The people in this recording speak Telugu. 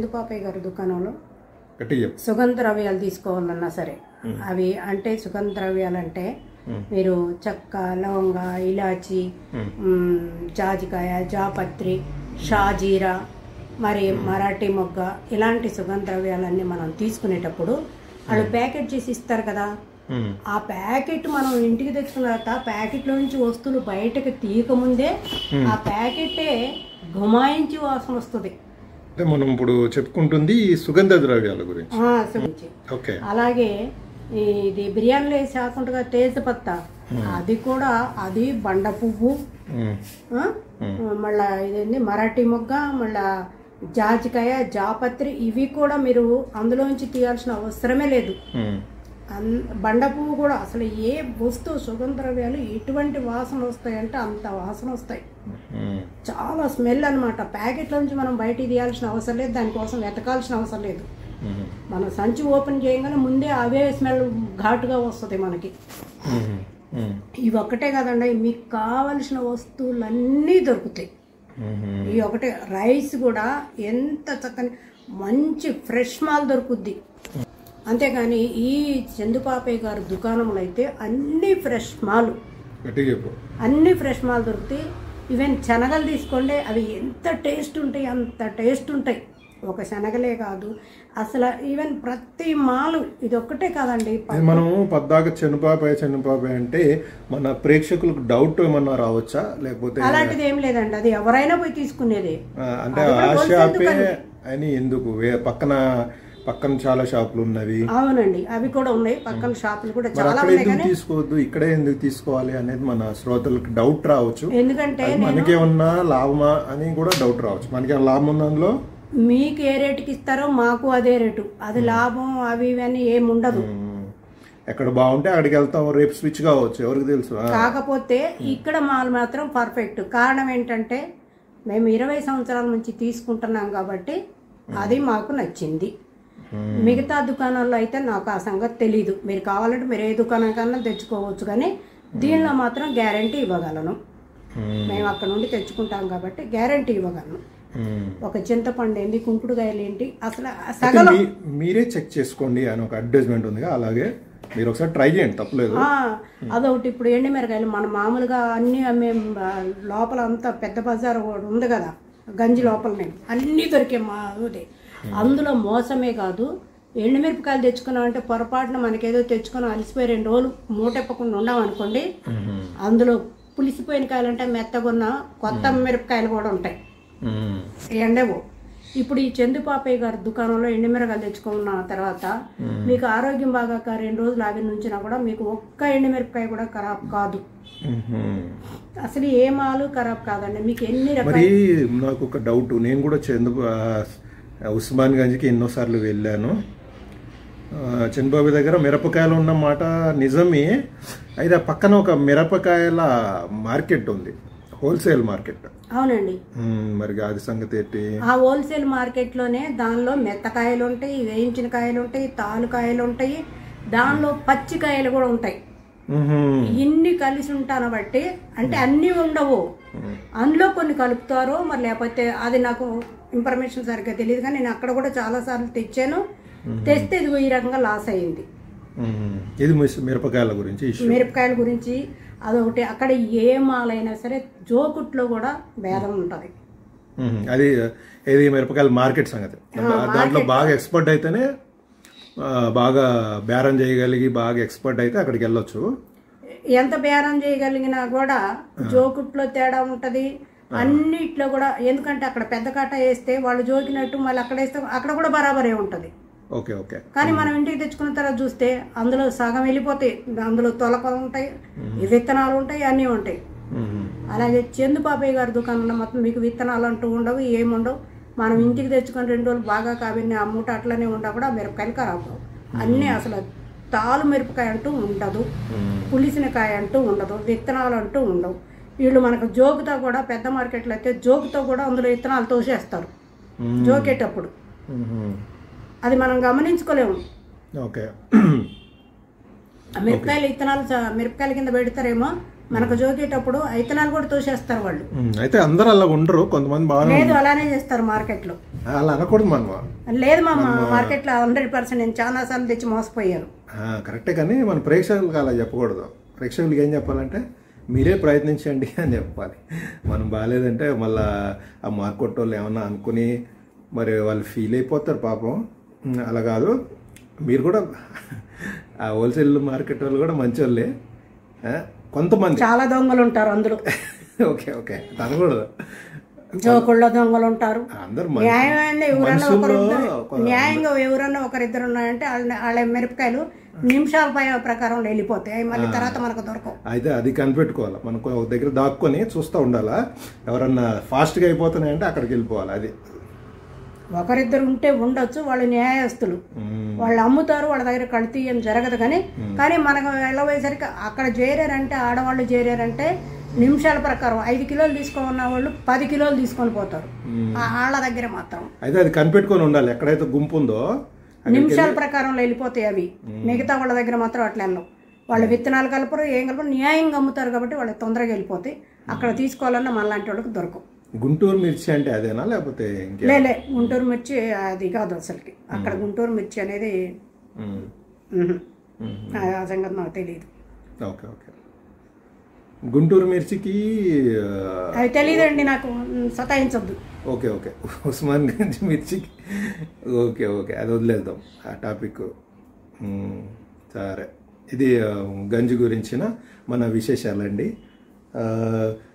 చందు పాపయ్య గారి దుకాణంలో సుగంధ ద్రవ్యాలు తీసుకోవాలన్నా సరే అవి అంటే సుగంధ ద్రవ్యాలు అంటే మీరు చెక్క, లవంగ, ఇలాచి, జాజికాయ, జాపత్రి, షాజీరా, మరి మరాఠీ మొగ్గ ఇలాంటి సుగంధ ద్రవ్యాలన్నీ మనం తీసుకునేటప్పుడు వాళ్ళు ప్యాకెట్ చేసి ఇస్తారు కదా. ఆ ప్యాకెట్ మనం ఇంటికి తెచ్చుకున్న తర్వాత ప్యాకెట్లో నుంచి వస్తువులు బయటకు తీయకముందే ఆ ప్యాకెటే గుమాయించి వాసన వస్తుంది. మనం ఇప్పుడు చెప్పుకుంటుంది సుగంధ ద్రవ్యాల గురించి. అలాగే ఇది బిర్యానీలో వేసి కాకుండా తేజపత్తా అది కూడా, అది బండ పువ్వు, మళ్ళా ఇదేంటి మరాఠీ మొగ్గ, మళ్ళా జాజికాయ, జాపత్రి, ఇవి కూడా మీరు అందులోంచి తీయాల్సిన అవసరమే లేదు. బండ పువ్వు కూడా అసలు ఏ వస్తువు సుగంధ ద్రవ్యాలు ఎటువంటి వాసన వస్తాయంటే అంత వాసన వస్తాయి. చాలా స్మెల్ అనమాట. ప్యాకెట్ల నుంచి మనం బయటికి తీయాల్సిన అవసరం లేదు, దానికోసం వెతకాల్సిన అవసరం లేదు. మనం సంచి ఓపెన్ చేయగానే ముందే అవే స్మెల్ ఘాటుగా వస్తుంది మనకి. ఇవి ఒక్కటే కదండి, మీకు కావలసిన వస్తువులన్నీ దొరుకుతాయి. ఈ ఒకటే రైస్ కూడా ఎంత చక్కని మంచి ఫ్రెష్ మాల్ దొరుకుద్ది. అంతేగాని ఈ చందు పాపయ్య గారి దుకాణంలో అయితే అన్ని ఫ్రెష్ మాల్ దొరుకుతాయి. ఈవెన్ శనగలు తీసుకోండి, అవి ఎంత టేస్ట్ ఉంటాయి అంత టేస్ట్ ఉంటాయి. ఒక శనగలే కాదు అసలు ఈవెన్ ప్రతి మాలు ఇది ఒక్కటే కాదండి. మనం పద్దాక చెన్ను పాపయ్య అంటే మన ప్రేక్షకులకు డౌట్ ఏమన్నా రావచ్చా? లేకపోతే అలాంటిది ఏం లేదండి, అది ఎవరైనా పోయి తీసుకునేది. అంటే ఆ షాపే అని ఎందుకు పక్కన చాలా షాపులు ఉన్నవి? అవునండి, అవి కూడా ఉన్నాయి. పక్కన షాపులు కూడా చాలా ఉన్నాయి. తీసుకోవద్దు, ఇక్కడే ఎందుకు తీసుకోవాలి అనేది మన శ్రోతలకు డౌట్ రావచ్చు. ఎందుకంటే మనకేమన్నా లాభమా అని కూడా డౌట్ రావచ్చు. మనకి లాభం ఉంది అందులో. మీకు ఏ రేటుకి ఇస్తారో మాకు అదే రేటు, అది లాభం అవి ఇవన్నీ ఏముండదు. ఎక్కడ బాగుంటే అక్కడికి వెళ్తాం, రేపు స్విచ్ కావచ్చు, ఎవరికి తెలుసు. కాకపోతే ఇక్కడ మాల్ మాత్రం పర్ఫెక్ట్. కారణం ఏంటంటే మేము 20 సంవత్సరాల నుంచి తీసుకుంటున్నాం కాబట్టి అది మాకు నచ్చింది. మిగతా దుకాణాల్లో అయితే నాకు ఆ సంగతి తెలీదు. మీరు కావాలంటే మీరు ఏ దుకాణం కన్నా తెచ్చుకోవచ్చు, కానీ దీనిలో మాత్రం గ్యారంటీ ఇవ్వగలను. మేము అక్కడ నుండి తెచ్చుకుంటాం కాబట్టి గ్యారంటీ ఇవ్వగలను. ఒక చింతపండు ఏంటి, కుంకుడుకాయలు ఏంటి, అసలు సగం మీరే చెక్ చేసుకోండి అని ఒక అడ్వర్టైజ్మెంట్ ఉంది, అలాగే మీరు ఒకసారి ట్రై చేయండి, తప్పలేదు. అదొకటి. ఇప్పుడు ఎండుమిరకాయలు మన మామూలుగా అన్ని మేము లోపల అంతా పెద్ద బజార్ ఉంది కదా, గంజి లోపలనే అన్నీ దొరికే మాదే. అందులో మోసమే కాదు, ఎండుమిరపకాయలు తెచ్చుకున్నామంటే పొరపాటున మనకేదో తెచ్చుకుని అలసిపోయి 2 రోజులు మూటెప్పకుండా ఉన్నామనుకోండి, అందులో పులిసిపోయిన కాయలు అంటే మెత్తగున్న కొత్త మిరపకాయలు కూడా ఉంటాయి, ఎండవు. ఇప్పుడు ఈ చందు పాపయ్య గారి దుకాణంలో ఎండుమిరకాయలు తెచ్చుకున్న తర్వాత మీకు ఆరోగ్యం బాగా 2 రోజులు ఆగి నుంచినా కూడా మీకు ఒక్క ఎండుమిరపకాయ కూడా ఖరాబ్ కాదు. అసలు ఏ మాలు ఖరాబ్ కాదండి. మీకు ఎన్ని రకాల. నాకు ఒక డౌట్, నేను కూడా ఉస్మాన్ గంజ్కి ఎన్నోసార్లు వెళ్ళాను. చంద్రబాబు దగ్గర మిరపకాయలు ఉన్న మాట నిజమే. అయితే పక్కన ఒక మిరపకాయల మార్కెట్ ఉంది, హోల్సేల్ మార్కెట్. అవునండి. మరి అది సంగతి ఏంటి? ఆ హోల్సేల్ మార్కెట్ లోనే దానిలో మెత్తకాయలు ఉంటాయి, వేయించిన కాయలు ఉంటాయి, తాలుకాయలు ఉంటాయి, దానిలో పచ్చికాయలు కూడా ఉంటాయి. ఇన్ని కలిసి ఉంటాను బట్టి అంటే అన్ని ఉండవు, అందులో కొన్ని కలుపుతారో మరి లేకపోతే అది నాకు ఇన్ఫర్మేషన్ సరిగ్గా తెలియదు. కానీ నేను అక్కడ కూడా చాలా సార్లు తెచ్చాను, తెస్తే ఇదిగో ఈ రకంగా లాస్ అయ్యింది. ఇది మిరపకాయల గురించి అదొకటి. అక్కడ ఏ మాలైనా సరే జోకుట్లో కూడా భేదం ఉంటుంది. అది ఏది మిరపకాయల మార్కెట్ సంగతి. దాంట్లో బాగా ఎక్స్పర్ట్ అయితేనే, బాగా బేరం చేయగలిగి బాగా ఎక్స్పర్ట్ అయితే అక్కడికి వెళ్ళొచ్చు. ఎంత బేరం చేయగలిగినా కూడా జోకుట్లో తేడా ఉంటది అన్నిట్లో కూడా. ఎందుకంటే అక్కడ పెద్ద కాట వేస్తే వాళ్ళు జోకినట్టు మళ్ళీ అక్కడ వేస్తే అక్కడ కూడా బరాబరే ఉంటది. కానీ మనం ఇంటికి తెచ్చుకున్న తర్వాత చూస్తే అందులో సగం వెళ్ళిపోతాయి, అందులో తొలకలు ఉంటాయి, విత్తనాలు ఉంటాయి, అన్నీ ఉంటాయి. అలాగే చందు పాపయ్య గారి దుకాణంలో మొత్తం మీకు విత్తనాలు అంటూ ఉండవు, ఏముండవు. మనం ఇంటికి తెచ్చుకొని 2 రోజులు బాగా కాబట్టి ఆ మూట అట్లనే ఉండా కూడా మిరపకాయలు ఖరాబ్ అవ్వవు. అన్నీ అసలు తాలు మిరపకాయ అంటూ ఉండదు, పులిసిన కాయ అంటూ ఉండదు, విత్తనాలు అంటూ ఉండవు. వీళ్ళు మనకు జోకుతో కూడా పెద్ద మార్కెట్లో అయితే జోకుతో కూడా అందులో విత్తనాలు తోసేస్తారు జోకేటప్పుడు. అది మనం గమనించుకోలేము. మిరపకాయలు విత్తనాలు మిరపకాయల కింద పెడతారేమో, మనకు జోకేటప్పుడు ఐతనాలు కూడా తోసేస్తారు వాళ్ళు. అయితే అందరూ అలా ఉండరు, కొంతమంది బాగా లేదు అలానే చేస్తారు మార్కెట్ లో. అలా అనకూడదు మనం. లేదు మా మార్కెట్ లో 100% నేను చాలా సార్లు తెచ్చి మోసపోయాను. కరెక్టే, కానీ మన ప్రేక్షకులకు అలా చెప్పకూడదు. ప్రేక్షకులకి ఏం చెప్పాలంటే మీరే ప్రయత్నించండి అని చెప్పాలి. మనం బాగాలేదంటే మళ్ళీ ఆ మార్కెట్ వాళ్ళు ఏమన్నా అనుకుని మరి వాళ్ళు ఫీల్ అయిపోతారు పాపం. అలా కాదు, మీరు కూడా ఆ హోల్సేల్ మార్కెట్ వాళ్ళు కూడా మంచి వాళ్ళే. కొంతమంది చాలా దొంగలు ఉంటారు అందులో. ఓకే ఓకే అనకూడదు. జోకుల్లో దొంగలు ఉంటారు. అందరు న్యాయంగా ఎవరన్నా ఒకరిద్దరు ఉన్నాయంటే వాళ్ళ మిరపకాయలు నిమిషాల ప్రకారం వెళ్ళిపోతాయి, మళ్ళీ తర్వాత మనకు దొరకవు. అయితే అది కనిపెట్టుకోవాలి, మనకు ఒక దగ్గర దాక్కొని చూస్తూ ఉండాలా. ఎవరన్నా ఫాస్ట్గా అయిపోతున్నాయంటే అక్కడికి వెళ్ళిపోవాలి. అది ఒకరిద్దరు ఉంటే ఉండొచ్చు, వాళ్ళు న్యాయస్తులు, వాళ్ళు అమ్ముతారు, వాళ్ళ దగ్గర కల్తీ ఏం జరగదు. కానీ మనకు వెళ్ళబోయేసరికి అక్కడ చేరారంటే, ఆడవాళ్ళు చేరారంటే నిమిషాల ప్రకారం 5 కిలోలు తీసుకున్న వాళ్ళు 10 కిలోలు తీసుకొని పోతారు వాళ్ళ దగ్గర మాత్రం. అయితే అది కనిపెట్టుకొని ఉండాలి, ఎక్కడైతే గుంపు ఉందో నిమిషాల ప్రకారం వెళ్ళిపోతాయి అవి. మిగతా వాళ్ళ దగ్గర మాత్రం అట్లా వెళ్ళవు. వాళ్ళు విత్తనాలు కలపరు, ఏం కలపరు, న్యాయంగా అమ్ముతారు కాబట్టి వాళ్ళకి తొందరగా వెళ్ళిపోతాయి. అక్కడ తీసుకోవాలన్నా మనలాంటి వాళ్ళకి దొరకవు. గుంటూరు మిర్చి అంటే అదేనా లేకపోతే లేలే, గుంటూరు మిర్చి అది కాదు అసలుకి. అక్కడ గుంటూరు మిర్చి అనేది ఆ సంగతి నాకు తెలియదు. ఓకే ఓకే, గుంటూరు మిర్చికి అది తెలియదండి నాకు, సతాయించొద్దు. ఓకే ఓకే, ఉస్మాన్ గంజ్ మిర్చికి ఓకే ఓకే, అది వదిలేద్దాం ఆ టాపిక్. సరే, ఇది గంజ్ గురించిన మన విశేషాలండి.